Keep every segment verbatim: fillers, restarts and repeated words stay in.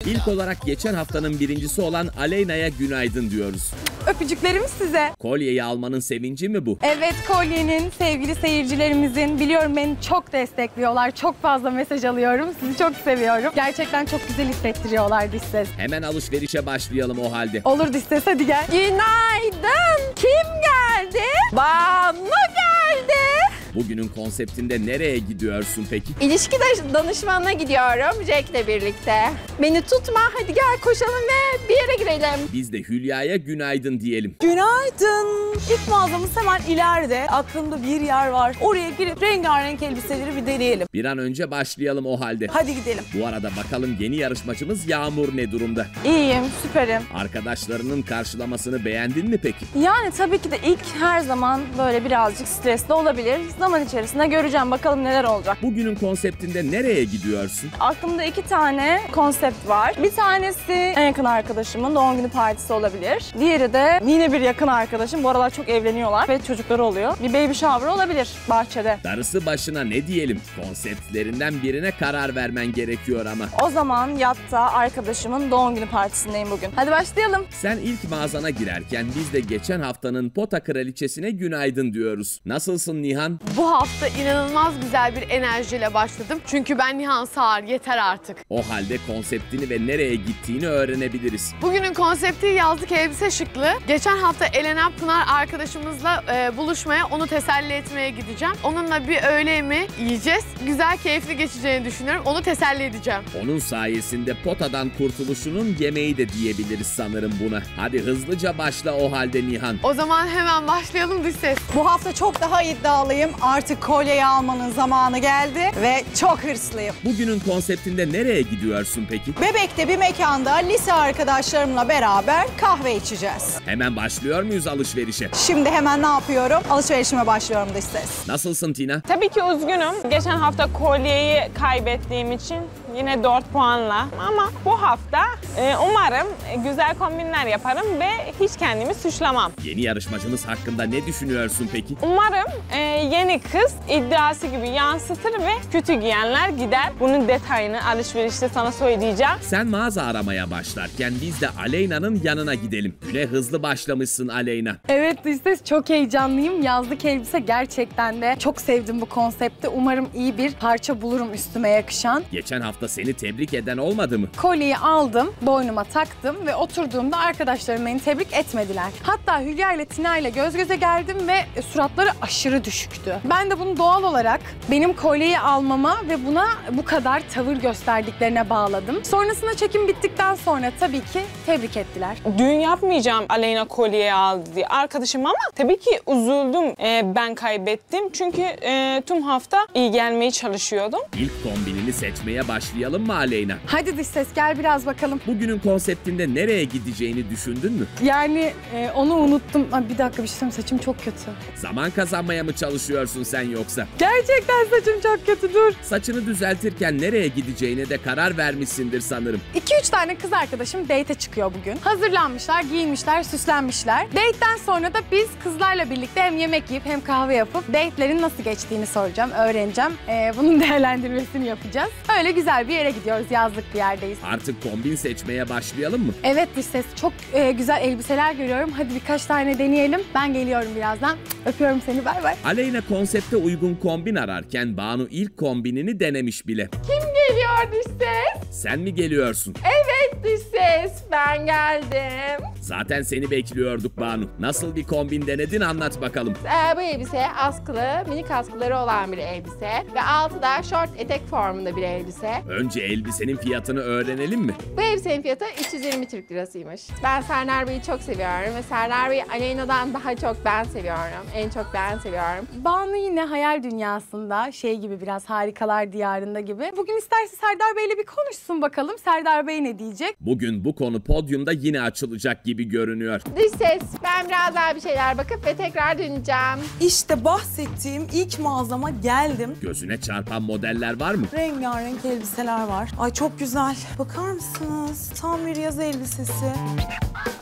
İlk olarak geçen haftanın birincisi olan Aleyna'ya günaydın diyoruz. Öpücüklerimiz size. Kolyeyi almanın sevinci mi bu? Evet, kolyenin sevgili seyircilerimizin, biliyorum beni çok destekliyorlar. Çok fazla mesaj alıyorum. Sizi çok seviyorum. Gerçekten çok güzel hissettiriyorlar dış ses. Hemen alışverişe başlayalım o halde. Olur dış ses, hadi gel. Günaydın. Kim geldi? Banu geldi. Bugünün konseptinde nereye gidiyorsun peki? İlişki danışmanına gidiyorum Jack'le birlikte. Beni tutma, hadi gel koşalım ve bir yere girelim. Biz de Hülya'ya günaydın diyelim. Günaydın. İlk mağazamız hemen ileride. Aklımda bir yer var. Oraya girip rengarenk elbiseleri bir deneyelim. Bir an önce başlayalım o halde. Hadi gidelim. Bu arada bakalım yeni yarışmacımız Yağmur ne durumda? İyiyim, süperim. Arkadaşlarının karşılamasını beğendin mi peki? Yani tabii ki de ilk her zaman böyle birazcık stresli olabilir. Zaman içerisinde göreceğim, bakalım neler olacak. Bugünün konseptinde nereye gidiyorsun? Aklımda iki tane konsept var. Bir tanesi en yakın arkadaşımın doğum günü partisi olabilir. Diğeri de yine bir yakın arkadaşım. Bu aralar çok evleniyorlar ve çocukları oluyor. Bir baby shower olabilir bahçede. Darısı başına ne diyelim? Konseptlerinden birine karar vermen gerekiyor ama. O zaman yatta arkadaşımın doğum günü partisindeyim bugün. Hadi başlayalım. Sen ilk mağazana girerken biz de geçen haftanın pota kraliçesine günaydın diyoruz. Nasılsın Nihan? Bu hafta inanılmaz güzel bir enerjiyle başladım. Çünkü ben Nihan Sağır, yeter artık. O halde konseptini ve nereye gittiğini öğrenebiliriz. Bugünün konsepti yazlık elbise şıklığı. Geçen hafta elenen Pınar arkadaşımızla e, buluşmaya, onu teselli etmeye gideceğim. Onunla bir öğle yemeği yiyeceğiz. Güzel, keyifli geçeceğini düşünüyorum. Onu teselli edeceğim. Onun sayesinde potadan kurtuluşunun yemeği de diyebiliriz sanırım buna. Hadi hızlıca başla o halde Nihan. O zaman hemen başlayalım dış ses. Bu hafta çok daha iddialıyım. Artık kolyeyi almanın zamanı geldi ve çok hırslıyım. Bugünün konseptinde nereye gidiyorsun peki? Bebek'te bir mekanda lise arkadaşlarımla beraber kahve içeceğiz. Hemen başlıyor muyuz alışverişe? Şimdi hemen ne yapıyorum? Alışverişime başlıyorum dış ses. Nasılsın Tina? Tabii ki üzgünüm. Geçen hafta kolyeyi kaybettiğim için yine dört puanla. Ama bu hafta e, umarım güzel kombinler yaparım ve hiç kendimi suçlamam. Yeni yarışmacımız hakkında ne düşünüyorsun peki? Umarım e, yeni kız iddiası gibi yansıtır ve kötü giyenler gider. Bunun detayını alışverişte sana söyleyeceğim. Sen mağaza aramaya başlarken biz de Aleyna'nın yanına gidelim. Güne hızlı başlamışsın Aleyna. Evet dış ses, çok heyecanlıyım. Yazlık elbise gerçekten de çok sevdim bu konsepti. Umarım iyi bir parça bulurum üstüme yakışan. Geçen hafta seni tebrik eden olmadı mı? Kolyeyi aldım, boynuma taktım ve oturduğumda arkadaşlarım beni tebrik etmediler. Hatta Hülya ile Tina ile göz göze geldim ve suratları aşırı düşüktü. Ben de bunu doğal olarak benim kolyeyi almama ve buna bu kadar tavır gösterdiklerine bağladım. Sonrasında çekim bittikten sonra tabii ki tebrik ettiler. Düğün yapmayacağım Aleyna kolyeyi aldı diye arkadaşım, ama tabii ki üzüldüm e, ben kaybettim. Çünkü e, tüm hafta iyi gelmeye çalışıyordum. İlk kombinini seçmeye başlayalım mı Aleyna? Hadi dış ses, gel biraz bakalım. Bugünün konseptinde nereye gideceğini düşündün mü? Yani e, onu unuttum. Aa, bir dakika, bir şey söyleyeyim, saçım çok kötü. Zaman kazanmaya mı çalışıyorsun sen yoksa? Gerçekten saçım çok kötü, dur. Saçını düzeltirken nereye gideceğine de karar vermişsindir sanırım. iki üç tane kız arkadaşım date'e çıkıyor bugün. Hazırlanmışlar, giyinmişler, süslenmişler. Date'den sonra da biz kızlarla birlikte hem yemek yiyip hem kahve yapıp date'lerin nasıl geçtiğini soracağım, öğreneceğim. Ee, bunun değerlendirmesini yapacağız. Öyle güzel bir yere gidiyoruz, yazlık bir yerdeyiz. Artık kombin seçmeye başlayalım mı? Evet dış ses, çok e, güzel elbiseler görüyorum. Hadi birkaç tane deneyelim. Ben geliyorum birazdan. Öpüyorum seni, bay bay. Aleyna konsepte uygun kombin ararken Banu ilk kombinini denemiş bile. Kim geliyor dış ses? Sen mi geliyorsun? Evet dış ses, ben geldim. Zaten seni bekliyorduk Banu. Nasıl bir kombin denedin, anlat bakalım. Ee, bu elbise askılı, minik askıları olan bir elbise ve altı da short etek formunda bir elbise. Önce elbisenin fiyatını öğrenelim mi? Bu elbisenin fiyatı üç yüz yirmi Türk lirasıymış. Ben Serdar Bey'i çok seviyorum ve Serdar Bey'i Aleyna'dan daha çok ben seviyorum. En çok ben seviyorum. Banu yine hayal dünyasında, şey gibi, biraz Harikalar Diyarında gibi. Bugün isterse Serdar Bey'le bir konuşsun bakalım. Serdar Bey ne diyecek? Bugün bu konu podyumda yine açılacak gibi görünüyor. Dış ses, ben biraz daha bir şeyler bakıp ve tekrar döneceğim. İşte bahsettiğim ilk mağazama geldim. Gözüne çarpan modeller var mı? Rengarenk elbiseler var. Ay çok güzel. Bakar mısınız? Tam bir yaz elbisesi.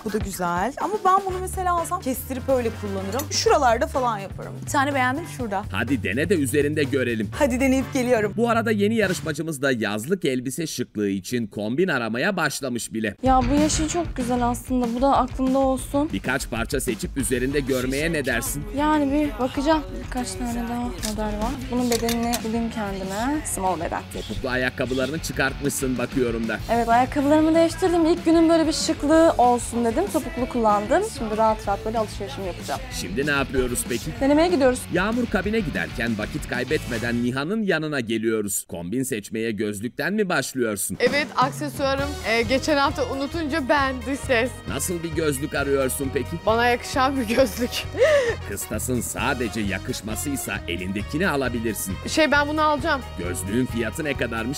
Bu da güzel. Ama ben bunu mesela alsam kestirip öyle kullanırım. Şuralarda falan yaparım. Bir tane beğendim şurada. Hadi dene de üzerinde görelim. Hadi deneyip geliyorum. Bu arada yeni yarışmacımız da yazlık elbise şıklığı için kombin aramaya başlamış bile. Ya bu yeşil çok güzel aslında. Bu da aklımda olsun. Birkaç parça seçip üzerinde görmeye ne dersin? Yani bir bakacağım. Birkaç tane daha model var. Bunun bedenini bulayım kendime. Small beden. Topuklu ayakkabılarını çıkartmışsın bakıyorum da. Evet, ayakkabılarımı değiştirdim. İlk günün böyle bir şıklığı olsun dedim. Topuklu kullandım. Şimdi rahat rahat böyle alışverişimi yapacağım. Şimdi ne yapıyoruz peki? Denemeye gidiyoruz. Yağmur kabine giderken vakit kaybetmeden Nihan'ın yanına geliyoruz. Kombin seçmeye gözlükten mi başlıyorsun? Evet, aksesuarım. Ee, geçen hafta unutunca ben dış ses. Nasıl bir gözlük arıyorsun peki? Bana yakışan bir gözlük. Kıstasın sadece yakışmasıysa elindekini alabilirsin. Şey, ben bunu alacağım. Gözlüğün fiyatı ne kadarmış?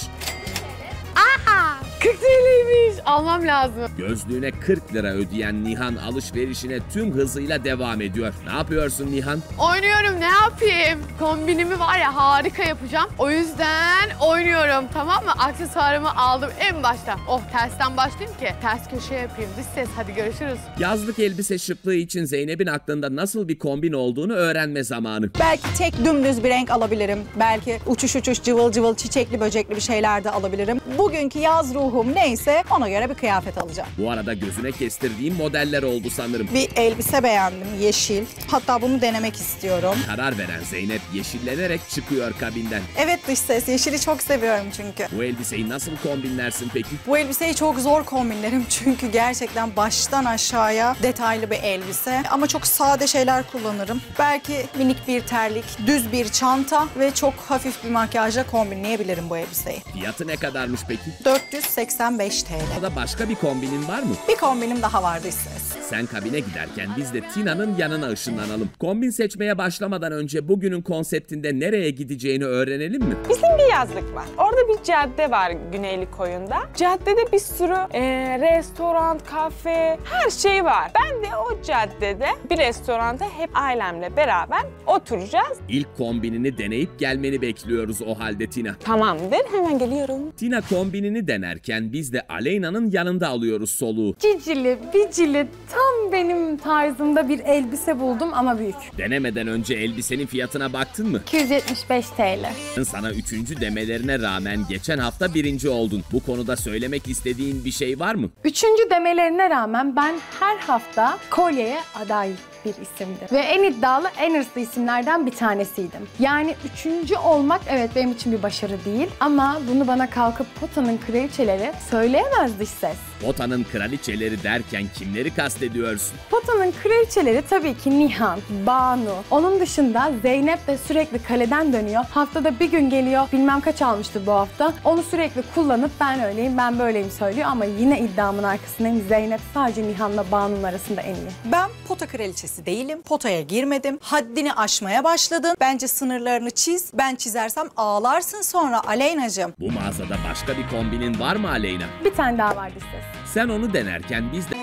kırk T L'ymiş. Almam lazım. Gözlüğüne kırk lira ödeyen Nihan alışverişine tüm hızıyla devam ediyor. Ne yapıyorsun Nihan? Oynuyorum, ne yapayım? Kombinimi var ya harika yapacağım. O yüzden oynuyorum, tamam mı? Aksesuarımı aldım en başta. Oh, tersten başlayayım ki ters köşe yapayım. Dış ses, hadi görüşürüz. Yazlık elbise şıklığı için Zeynep'in aklında nasıl bir kombin olduğunu öğrenme zamanı. Belki tek dümdüz bir renk alabilirim. Belki uçuş uçuş cıvıl cıvıl çiçekli böcekli bir şeyler de alabilirim. Bugünkü yaz ruhum neyse ona göre bir kıyafet alacağım. Bu arada gözüne kestirdiğim modeller oldu sanırım. Bir elbise beğendim, yeşil. Hatta bunu denemek istiyorum. Karar veren Zeynep yeşillenerek çıkıyor kabinden. Evet dış ses, yeşili çok seviyorum çünkü. Bu elbiseyi nasıl kombinlersin peki? Bu elbiseyi çok zor kombinlerim çünkü gerçekten baştan aşağıya detaylı bir elbise. Ama çok sade şeyler kullanırım. Belki minik bir terlik, düz bir çanta ve çok hafif bir makyajla kombinleyebilirim bu elbiseyi. Fiyatı ne kadarmış peki? dört yüz seksen beş T L. Burada başka bir kombinin var mı? Bir kombinim daha var dış ses. Sen kabine giderken biz de Tina'nın yanına ışınlanalım. Kombin seçmeye başlamadan önce bugünün konseptinde nereye gideceğini öğrenelim mi? Bizim bir yazlık var. Orada bir cadde var Güneyli Koyun'da. Caddede bir sürü e, restoran, kafe, her şey var. Ben de o caddede bir restoranda hep ailemle beraber oturacağız. İlk kombinini deneyip gelmeni bekliyoruz o halde Tina. Tamamdır, hemen geliyorum. Tina kombinini denerken biz de Aleyna'nın yanında alıyoruz soluğu. Cicili, bicili, tam benim tarzımda bir elbise buldum ama büyük. Denemeden önce elbisenin fiyatına baktın mı? iki yüz yetmiş beş T L. Sana üçüncü demelerine rağmen geçen hafta birinci oldun. Bu konuda söylemek istediğin bir şey var mı? Üçüncü demelerine rağmen ben her hafta kolyeye aday bir isimdim. Ve en iddialı, en hırslı isimlerden bir tanesiydim. Yani üçüncü olmak evet benim için bir başarı değil. Ama bunu bana kalkıp potanın kraliçeleri söyleyemez dış ses. Pota'nın kraliçeleri derken kimleri kastediyorsun? Pota'nın kraliçeleri tabii ki Nihan, Banu. Onun dışında Zeynep de sürekli kaleden dönüyor. Haftada bir gün geliyor, bilmem kaç almıştı bu hafta. Onu sürekli kullanıp ben öyleyim, ben böyleyim söylüyor. Ama yine iddiamın arkasındayım. Zeynep sadece Nihan'la Banu'nun arasında en iyi. Ben pota kraliçesi değilim. Potaya girmedim. Haddini aşmaya başladın. Bence sınırlarını çiz. Ben çizersem ağlarsın sonra Aleyna'cığım. Bu mağazada başka bir kombinin var mı Aleyna? Bir tane daha var dış ses. Sen onu denerken biz de